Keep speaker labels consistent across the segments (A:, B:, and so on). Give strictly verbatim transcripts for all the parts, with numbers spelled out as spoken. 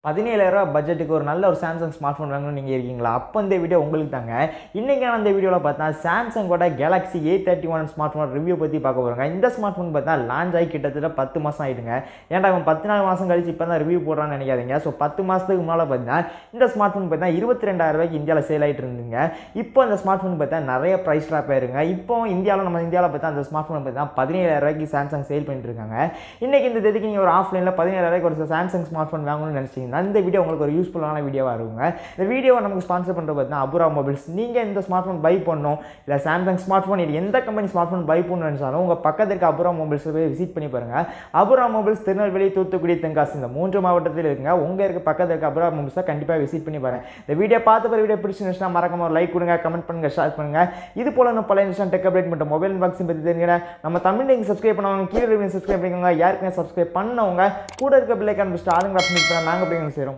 A: பதினேழாயிரம் ரூபாய் பட்ஜெட்டுக்கு ஒரு நல்ல ஒரு சாம்சங் ஸ்மார்ட் ஃபோன் வாங்கணும்னு நீங்கள் இருக்கீங்களா? அப்போ இந்த வீடியோ உங்களுக்கு தாங்க. இன்றைக்கான அந்த வீடியோவில் பார்த்தா சாம்சங்கோட Galaxy A thirty one smartphone review பற்றி பார்க்க போகிறாங்க. இந்த ஸ்மார்ட் ஃபோன் பார்த்தா லான்ச் ஆகி கிட்டத்தட்ட பத்து மாதம் ஆகிடுங்க. ஏன்டா அவன் பத்து நாலு மாதம் கழிச்சு இப்போ தான் ரிவ்யூ போடுறான்னு நினைக்காதீங்க. ஸோ பத்து மாதத்துக்கு முன்னால் பார்த்தீங்கன்னா இந்த ஸ்மார்ட் ஃபோன் பார்த்தா இருபத்தி ரெண்டாயிரம் ரூபாய்க்கு இந்தியாவில் சேல் ஆகிட்டு இருந்துங்க. இப்போ அந்த ஸ்மார்ட் ஃபோன் பார்த்தா நிறைய ப்ரைஸ் ட்ராப் ஆயிருங்க. இப்போ இந்தியாவில் நம்ம இந்தியாவில் பார்த்தா அந்த ஸ்மார்ட் ஃபோன் பார்த்தா பதினேழாயிரம் ரூபாய்க்கு சாம்சங் சேல் பண்ணிட்டு இருக்காங்க. இன்றைக்கி இந்த தேதிக்கு நீங்கள் ஒரு ஆஃப்லைனில் பதினேழாயிரம் ரூபாய்க்கு ஒரு சாம்சங் ஸ்மார்ட் ஃபோன் வாங்கணும்னு நினச்சிங்கன்னா இந்த வீடியோ உங்களுக்கு ஒரு யூஸ்ஃபுல்லான வீடியோவாக இருக்குங்க. இந்த வீடியோவை நமக்கு ஸ்பான்சர் பண்ணுறது பார்த்தீங்கன்னா அபுரா மொபைல்ஸ். நீங்கள் இந்த ஸ்மார்ட் ஃபோன் பை பண்ணணும் இல்லை சாம்சங் ஸ்மார்ட் ஃபோன் இது எந்த கம்பெனி ஸ்மார்ட் ஃபோன் பை பண்ணணும்னு நினச்சாலும் உங்கள் பக்கத்தில் இருக்க அபுரா மொபைல்ஸ் போய் விசிட் பண்ணி பாருங்கள். அபுரா மொபைல்ஸ் திருநெல்வேலி, தூத்துக்குடி, தென்காசி இந்த மூன்று மாவட்டத்தில் இருக்குங்க. உங்கள் இருக்க பக்கத்தில் இருக்க அபுரா மொபைல்ஸை கண்டிப்பாக விசிட் பண்ணி பாருங்கள். இந்த வீடியோ பார்த்து வீடியோ பிடிச்சிருந்துச்சுன்னா மறக்காம ஒரு லைக் கொடுங்க, கமெண்ட் பண்ணுங்கள், ஷேர் பண்ணுங்கள். இது போல நம்ம பல இன்ஸ்டான் டெக் அப்டேட் மற்றும் மொபைல் பாக்ஸிங் பற்றி தெரிஞ்சுங்க. நம்ம தமிழ் நீங்கள் சப்ஸ்கிரைப் பண்ணுவாங்க, கீழே சப்ஸ்கிரைப் பண்ணிக்கோங்க. யாருக்குமே சப்ஸ்கிரைப் பண்ணவங்க கூட இருக்க பில்லை கான்பிஸ்ட் ஆளுங்க ஆப்ஷன் பண்ணால் நாங்கள் அப்படிங்க செய்கிறோம்.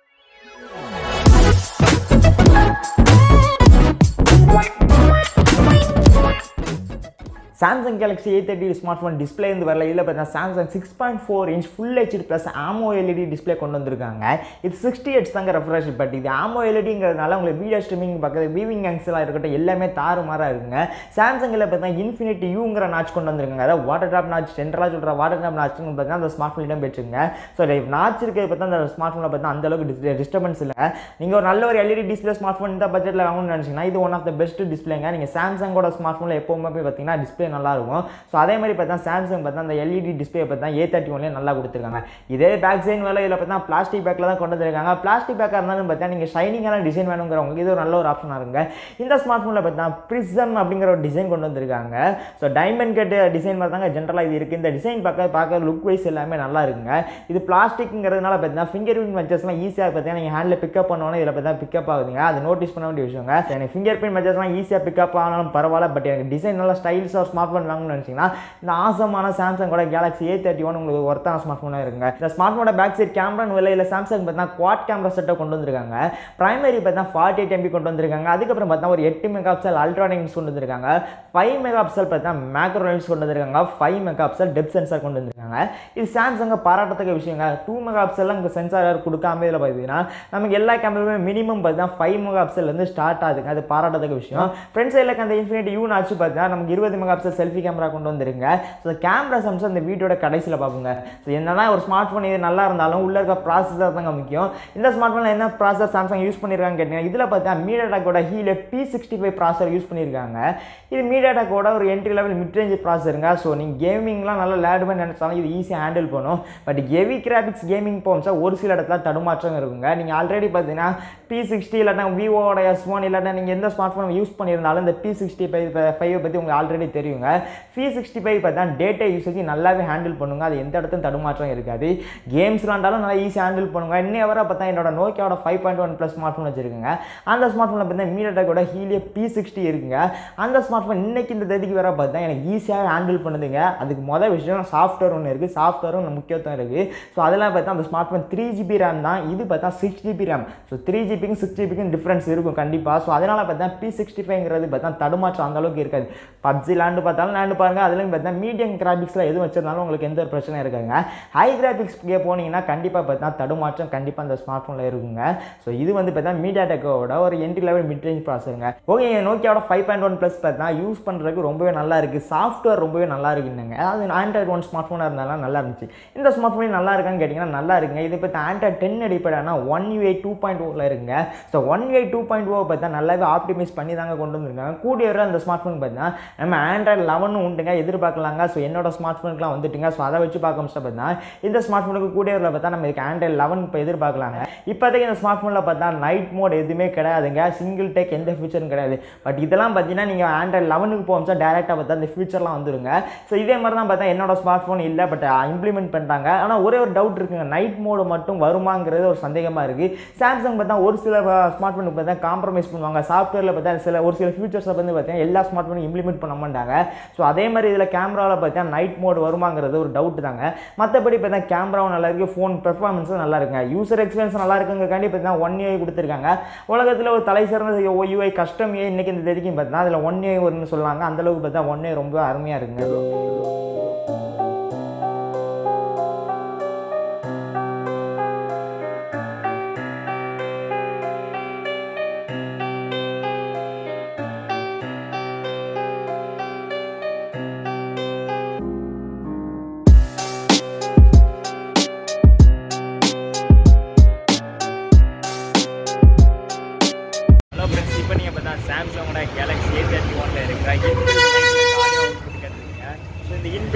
A: Samsung Galaxy A thirty smartphone display இருந்து வரல. இதில் பார்த்தீங்கன்னா Samsung six point four inch full HD plus AMOLED display கொண்டு வந்திருக்காங்க. இது சிக்ஸ்டி ஹெட்ஸ் தாங்க ரெஃப்ரெஷ். பட் இது ஆமோ எல்இடிங்கிறதுனால உங்களுக்கு வீடியோ ஸ்ட்ரீமிங் பக்கத்து வீவிங் ஆங்ஸ்லாம் இருக்கட்டும் எல்லாமே தாறுமாறாக இருக்குங்க. சாம்சங்கில் பார்த்தீங்கன்னா இன்ஃபினிட்டி யூங்கிற நாச் கொண்டு வந்திருக்காங்க. அதாவது வாட்டர் ட்ராப் நாச், சென்ட்ரலாக சொல்கிற வாட்டர் ட்ராப் நாச்சுன்னு பார்த்தீங்கன்னா அந்த ஸ்மார்ட் ஃபோன் இடம் பெற்றுங்க. ஸோ நாச் இருக்கிறது பார்த்தா அந்த ஸ்மார்ட் ஃபோனில் பார்த்தா அந்தளவுக்கு டிஸ்டர்பன்ஸ் இல்லை. நீங்கள் ஒரு நல்ல ஒரு எல்இடி டிஸ்பிளே ஸ்மார்ட் ஃபோன் இந்த பட்ஜெட்டில் வாங்கணும்னு நினச்சிங்கன்னா இது ஒன் ஆஃப் த பெஸ்ட் டிஸ்பிளேங்க. நீங்கள் சாம்சங்கோட ஸ்மார்ட் ஃபோனில் எப்போவுமே போய் பார்த்தீங்கன்னா டிஸ்பிளே நல்லா இருக்கும். ஸோ அதே மாதிரி பார்த்தா சாம்சங் பார்த்தா அந்த எல்இடி டிஸ்பிளே பார்த்தா ஏ தேர்ட்டி ஒன்லேயே நல்லா கொடுத்துருக்காங்க. இதே பேக் சைன் வேலை இதில் பார்த்தா பிளாஸ்டிக் பேக்கில் தான் கொண்டு வந்திருக்காங்க. பிளாஸ்டிக் பேக்காக இருந்தாலும் பார்த்தா நீங்கள் ஷைனிங்கான டிசைன் வேணுங்கிறவங்களுக்கு இது ஒரு நல்ல ஒரு ஆப்ஷனாக இருக்குங்க. இந்த ஸ்மார்ட் ஃபோனில் பார்த்தா பிரிசம் அப்படிங்கிற ஒரு டிசைன் கொண்டு வந்திருக்காங்க. ஸோ டைமண்ட் கட் டிசைன் மாதிரி தாங்க ஜென்ரலாக இது இருக்குது. இந்த டிசைன் பார்க்க பார்க்க லுக் வைஸ் எல்லாமே நல்லா இருக்குங்க. இது பிளாஸ்டிக்ங்கிறதுனால பார்த்தீங்கன்னா ஃபிங்கர் பிரிண்ட் மெச்சர்ஸ்லாம் ஈஸியாக பார்த்தீங்கன்னா நீங்கள் ஹேண்டில் பிக்கப் பண்ணணும். இதில் பார்த்தா பிக்கப் ஆகுதுங்க. அது நோட்டீஸ் பண்ண வேண்டிய விஷயங்க. எனக்கு ஃபிங்கர் பிரிண்ட் மெச்சர்ஸ்லாம் ஈஸியாக பிக்கப் ஆனாலும் பரவாயில்ல. பட் எனக்கு டிசைன் நல்லா ஸ்டைல்ஸ் ஆஃப் ஸ்மார்ட் ஃபோன் வாங்கணும்னு நினச்சிங்கன்னா இந்த ஆசமான சாம்சங்கோட கேலக்ஸி ஏ தேர்ட்டி ஒன் உங்களுக்கு ஒர்த்தான ஸ்மார்ட் ஃபோனாக இருக்குங்க. இந்த ஸ்மார்ட் ஃபோனோட பேக் சைட் கேமரான்னு இல்லை இல்லை சாம்சங் பார்த்தா குவாட் கேமரா செட்டை கொண்டு வந்திருக்காங்க. பிரைமரி பார்த்தா ஃபார்ட்டி எயிட் எம்பி கொண்டு வந்திருக்காங்க. அதுக்கப்புறம் பார்த்தா ஒரு எட்டு மெகா பிக்சல் அல்ட்ரானிக்ஸ் கொண்டு வந்திருக்காங்க. ஃபைவ் மெகா பிக்சல் பார்த்தா மேக்ரோ லென்ஸ் கொண்டு வந்திருக்காங்க. Five megapixel depth sensor கொண்டு வந்திருக்காங்க. இது சாம்சங்கை பாராட்டத்தக்க விஷயங்க. டூ மெகா பிக்சல் இங்கே சென்சார் கொடுக்காம இதில் பார்த்தீங்கன்னா நமக்கு எல்லா கேமராவுமே மினிமம் பார்த்தா ஃபைவ் மெகா பிக்சல்லேருந்து ஸ்டார்ட் ஆகுதுங்க. அது பாராட்டத்தக்க விஷயம். ஃப்ரண்ட் சைடில் அந்த இன்ஃபினிட்டி யூ ஆச்சு பார்த்தா நமக்கு இருபது மெகா பிக்சல் செல்ஃபி கேமரா கொண்டு வந்திருங்க. ஸோ கேமரா சம்ஸ் அந்த வீடியோட கடைசியில் பார்ப்போங்க. ஸோ என்னதான் ஒரு ஸ்மார்ட் ஃபோன் இது நல்லா இருந்தாலும் உள்ள இருக்க ப்ராசஸர் தாங்க முக்கியம். இந்த ஸ்மார்ட் ஃபோனில் என்ன ப்ராசஸர் சாம்சங் யூஸ் பண்ணியிருக்காங்க கேட்டீங்கன்னா இதில் பார்த்தா மீடியாடெக்கோட Helio P sixty five processor use பண்ணியிருக்காங்க. இது மீடியாடெக்கோட ஒரு என்ட்ரி லெவல் மிட் ரேஞ்ச் ப்ராசஸருங்க. ஸோ நீங்கள் கேமிங்லாம் நல்லா லேடுமே நினைச்சாலும் இது ஈஸியாக ஹேண்டில் பண்ணும். பட் ஹெவி கிராபிக்ஸ் கேமிங் போம்ஸாக ஒரு சில இடத்துல தடுமாற்றம் இருக்குங்க. நீங்கள் ஆல்ரெடி பார்த்தீங்கன்னா பி சிக்ஸ்டி இல்லாட்டா விவோட எஸ் ஒன் இல்லாட்டா நீங்கள் எந்த ஸ்மார்ட் ஃபோன் யூஸ் பண்ணியிருந்தாலும் இந்த பி சிக்ஸ்டி ஃபைவ் ஃபைவ் பற்றி உங்களுக்கு ஆல்ரெடி தெரியுங்க. பி சிக்ஸ்டி ஃபைவ் பார்த்தா டேட்டா யூசேஜ் நல்லாவே ஹேண்டில் பண்ணுங்க. அது எந்த இடத்துல தடுமாற்றம் இருக்காது. கேம்ஸ் விளாண்டாலும் நல்லா ஈஸியாக ஹேண்டில் பண்ணுங்க. இன்னும் வர பார்த்தா என்னோட நோக்கியாவோட five point one plus smartphone வச்சிருக்குங்க. அந்த ஸ்மார்ட் ஃபோனில் பார்த்தா மீடியாடெக்கோட ஹீலியோ பி சிக்ஸ்டி இருக்குங்க. அந்த ஸ்மார்ட் ஃபோன் இன்னைக்கு இந்த தேதிக்கு வர பார்த்தா எனக்கு ஈஸியாக ஹேண்டில் பண்ணுதுங்க. அதுக்கு மொதல் விஷயம் சாஃப்ட்வேர் ஒன்று இருக்குது. சாஃப்ட்வேரும் முக்கியத்துவம் இருக்குது. ஸோ அதெல்லாம் பார்த்தா அந்த smartphone three GB RAM தான். இது பார்த்தா six GB RAM. So three ஜிபிக்கும் சிக்ஸ் ஜிபிக்கும் டிஃப்ரென்ஸ் இருக்கும் கண்டிப்பாக. ஸோ அதனால் பார்த்தா பி சிக்ஸ்டி ஃபைவ்ங்கிறது பார்த்தா தடுமாற்றம் அந்த அளவுக்கு இருக்காது. பப்ஜி லேண்டு பார்த்தாலும் லேண்டு பாருங்கள். அதுலேயும் பார்த்தா மீடியம் கிராபிக்ஸில் எதுவும் வச்சிருந்தாலும் உங்களுக்கு எந்த ஒரு பிரச்சனையும் இருக்காங்க. ஹை கிராபிக்ஸ் போனீங்கன்னா கண்டிப்பாக பார்த்தா தடுமாற்றம் கண்டிப்பாக அந்த ஸ்மார்ட் ஃபோனில் இருக்குங்க. ஸோ இது வந்து பார்த்தா மீடியாடெக்கோட ஒரு என்ட்ரி லெவல் மிட் ரேஞ்ச் ப்ராசஸருங்க. ஓகே, நோக்கியாவோட ஃபைவ் பாயிண்ட் ஒன் ப்ளஸ் பார்த்தா யூஸ் பண்ணுறதுக்கு ரொம்பவே நல்லா இருக்குது. சாஃப்ட்வேர் ரொம்பவே நல்லா இருக்குங்க. அதாவது ஆண்ட்ராய்ட் ஒன் ஸ்மார்ட் ஃபோனாக இருந்தாலும் நல்லா இருந்துச்சு. இந்த ஸ்மார்ட் ஃபோன் நல்லா இருக்கான்னு கேட்டிங்கன்னா நல்லா இருக்குங்க. இது பார்த்தா ஆண்ட்ராய்ட் டென் அடிப்படையான ஒன் யூஐ டூ பாயிண்ட் ஓவில் இருக்குங்க. So One UI two point O பார்த்தா நல்லாவே ஆப்டிமைஸ் பண்ணி தாங்க கொண்டு வந்திருக்காங்க. கூடிய வரை அந்த ஸ்மார்ட் ஃபோன் பார்த்தா நம்ம ஆண்ட்ராய்ட் லெவனும் உண்டுங்க எதிர்பார்க்கலாங்க. ஸோ என்னோட ஸ்மார்ட் ஃபோனுக்குலாம் வந்துட்டுங்க. ஸோ அதை வச்சு பார்க்க முடிச்சா பார்த்தா இந்த ஸ்மார்ட் ஃபோனுக்கு கூடிய வரையில் பார்த்தா நம்ம இதுக்கு ஆண்ட்ராய்ட் லெவன் இப்போ எதிர்பார்க்கலாங்க. இப்போதைக்கு இந்த ஸ்மார்ட் ஃபோனில் பார்த்தா நைட் மோட் எதுவுமே கிடையாதுங்க. சிங்கிள் டேக் எந்த ஃபியூச்சரும் கிடையாது. பட் இதெல்லாம் பார்த்தீங்கன்னா நீங்கள் ஆண்ட்ராய்ட் லெவனுக்கு போகும்போது டேரெக்டாக பார்த்தா இந்த ஃபியூச்சர்லாம் வந்துருங்க. ஸோ இதே மாதிரி தான் பார்த்தா என்னோட ஸ்மார்ட் ஃபோன் இல்லை. பட் இம்ப்ளிமெண்ட் பண்ணிட்டாங்க. ஆனால் ஒரே ஒரு டவுட் இருக்குங்க. நைட் மோடு மட்டும் வருமாங்கிறது ஒரு சந்தேகமாக இருக்குது. சாம்சங் பார்த்தா ஒரு சில ஸ்மார்ட் ஃபோனுக்கு பார்த்தா காம்ப்ரமைஸ் பண்ணுவாங்க. சாஃப்ட்வேரில் பார்த்தா சில ஒரு சில ஃபியூச்சர்ஸை வந்து பார்த்தீங்கன்னா எல்லா ஸ்மார்ட் ஃபோனும் இம்ப்ளிமெண்ட் பண்ண மாட்டாங்க. ஸோ அதே மாதிரி இதில் கேமராவில் பார்த்தா நைட் மோட் வருமாங்கிறது ஒரு டவுட் தாங்க. மற்றபடி பார்த்தா கேமராவும் நல்லா இருக்குது. ஃபோன் பெர்ஃபார்மன்ஸும் நல்லா இருக்குங்க. யூசர் எக்ஸ்பீரியன்ஸ் நல்லா இருக்குங்கிறக்காண்டி பார்த்தா ஒன் யூஐ கொடுத்துருக்காங்க. உலகத்தில் ஒரு தலை சிறந்த யூஐ கஸ்டம் ஏ இன்னைக்கு இந்த தேதிக்கும் பார்த்தா அதில் ஒன் யூஐ வரும்னு சொல்லாங்க. அந்தளவுக்கு பார்த்தா ஒன் யூஐ ரொம்ப அருமையாக இருக்குங்க.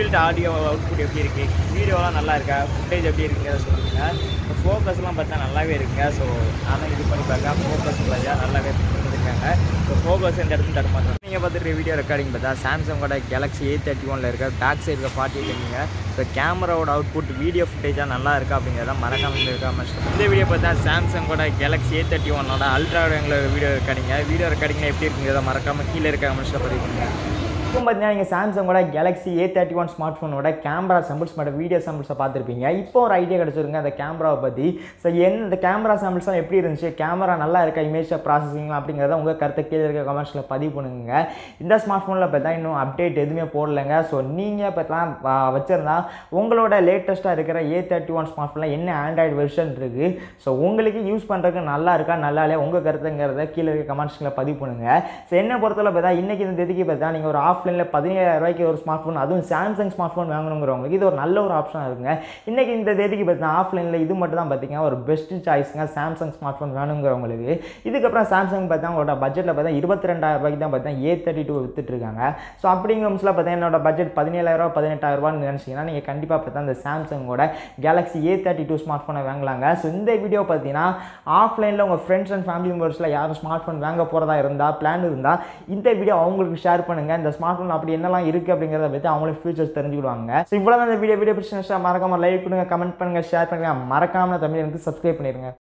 A: இன்பில்ட் ஆடியோ அவுட்புட் எப்படி இருக்குது, வீடியோலாம் நல்லா இருக்கா, ஃபுட்டேஜ் எப்படி இருக்குங்கிறத சொல்லுங்கள். இப்போ ஃபோக்கஸ்லாம் பார்த்தா நல்லாவே இருக்குங்க. ஸோ நானும் இது பண்ணி பார்க்க ஃபோக்கஸ் இல்லையா நல்லாவே கொடுத்துருக்காங்க. ஸோ ஃபோக்கஸ் இந்த இடத்துல தர மாட்டோம். நீங்கள் பார்த்துட்டு வீடியோ ரெக்கார்டிங் பார்த்தா சாம்சங்கோட கேலக்ஸி ஏ தேர்ட்டி ஒனில் இருக்க பேக் சைடு இருக்க ஃபார்ட்டி எயிட்டுங்க. ஸோ கேமராவோட அவுட்புட் வீடியோ ஃபுட்டேஜாக நல்லா இருக்கா அப்படிங்கிறத மறக்காமல் இருக்காம. இந்த வீடியோ பார்த்தா சாம்சங்கோட கேலக்ஸி ஏ தேர்ட்டி ஒனோட அல்ட்ரா எங்களோட வீடியோ ரெக்கார்டிங்க. வீடியோ ரெக்கார்டிங்கில் எப்படி இருக்குங்கிறத மறக்காமல் கீழே இருக்க கமெண்ட்ஸில் பதிவு பண்ணுங்கள். இப்போ பார்த்தீங்கன்னா நீங்கள் சாம்சங்கோட Galaxy A thirty one smart ஃபோனோட கேமரா சாம்பிள்ஸ் மற்றும் வீடியோ சாம்பிள்ஸை பார்த்துருப்பீங்க. இப்போ ஒரு ஐடியா கிடச்சிருங்க அந்த கேமராவை பற்றி. ஸோ என்ன இந்த கேமரா சாம்பிள்ஸ்லாம் எப்படி இருந்துச்சு, கேமரா நல்லா இருக்கா, இமேஜ் ப்ராசஸிங்லாம் அப்படிங்கிறத உங்கள் கருத்தை கீழே இருக்க கமெண்ட்ஸில் பதிவு பண்ணுங்க. இந்த ஸ்மார்ட் ஃபோனில் பார்த்தா இன்னும் அப்டேட் எதுவுமே போடலைங்க. ஸோ நீங்கள் பார்த்தலாம் வச்சுருந்தா உங்களோட லேட்டஸ்ட்டாக இருக்கிற ஏ தேர்ட்டி ஒன் ஸ்மார்ட் ஃபோனில் என்ன ஆண்ட்ராய்டு வெர்ஷன் இருக்குது, ஸோ உங்களுக்கு யூஸ் பண்ணுறதுக்கு நல்லா இருக்கா நல்லா இல்லையா உங்கள் கருத்துங்கிறத கீழே இருக்க கமெண்ட்ஸில் பதிவு பண்ணுங்கள். ஸோ என்ன பொறுத்தவரை பார்த்தா இன்றைக்கி இந்த தேதிக்கு பார்த்தா நீங்கள் ஒரு ஆஃப்லைனில் பதினேழாயிரம் ரூபாய்க்கு ஒரு ஸ்மார்ட் ஃபோன், அதுவும் சாம்சங் ஸ்மார்ட் ஃபோன் வாங்கணுங்கிறவங்களுக்கு இது ஒரு நல்ல ஒரு ஆப்ஷனாக இருக்குங்க. இன்றைக்கி இந்த தேதிக்கு பார்த்தீங்கன்னா ஆஃப்லைனில் இது மட்டும் தான் பார்த்தீங்கன்னா ஒரு பெஸ்ட் சாய்ஸுங்க சாம்சங் ஸ்மார்ட் ஃபோன் வேணுங்கிறவங்களுக்கு. இதுக்கப்புறம் சாம்சங் பார்த்தா உங்களோட பட்ஜெட்டில் பார்த்தா இருபத்தி ரெண்டாயிரம் ரூபாய்க்கு தான் பார்த்தீங்கன்னா ஏ தேர்ட்டி டூ வித்துட்ருக்காங்க. ஸோ அப்படிங்கிற நிமிஷத்தில் பார்த்தீங்கன்னா என்னோட பட்ஜெட் பதினேழாயிரம் ரூபா பதினெட்டாயிரம் ரூபான்னு நினச்சிங்கன்னா நீங்கள் கண்டிப்பாக பார்த்தா அந்த சாம்சங்கோட Galaxy A thirty two smart ஃபோனை வாங்கலாங்க. ஸோ இந்த வீடியோ பார்த்தீங்கன்னா ஆஃப்லைனில் உங்கள் ஃப்ரெண்ட்ஸ் அண்ட் ஃபேமிலி மெம்பர்ஸில் யாரும் ஸ்மார்ட் ஃபோன் வாங்க போகிறதா இருந்தால் பிளான் இருந்தால் இந்த வீடியோ அவங்களுக்கு ஷேர் பண்ணுங்கள். இந்த ஸ்மார்ட் ஃபோன் அப்படி என்னெல்லாம் இருக்குது அப்படிங்கிறத பற்றி அவங்களுக்கு ஃபியூச்சர்ஸ் தெரிஞ்சுக்கிடுவாங்க. ஸோ இவ்வளோ தான் இந்த வீடியோ வீடியோ பிடிச்சிருந்துச்சா மறக்காமல் லைக் கொடுங்க, கமெண்ட் பண்ணுங்கள், ஷேர் பண்ணுங்கள், மறக்காமல் தமிழ் எனக்கு சப்ஸ்கிரைப் பண்ணிடுங்க.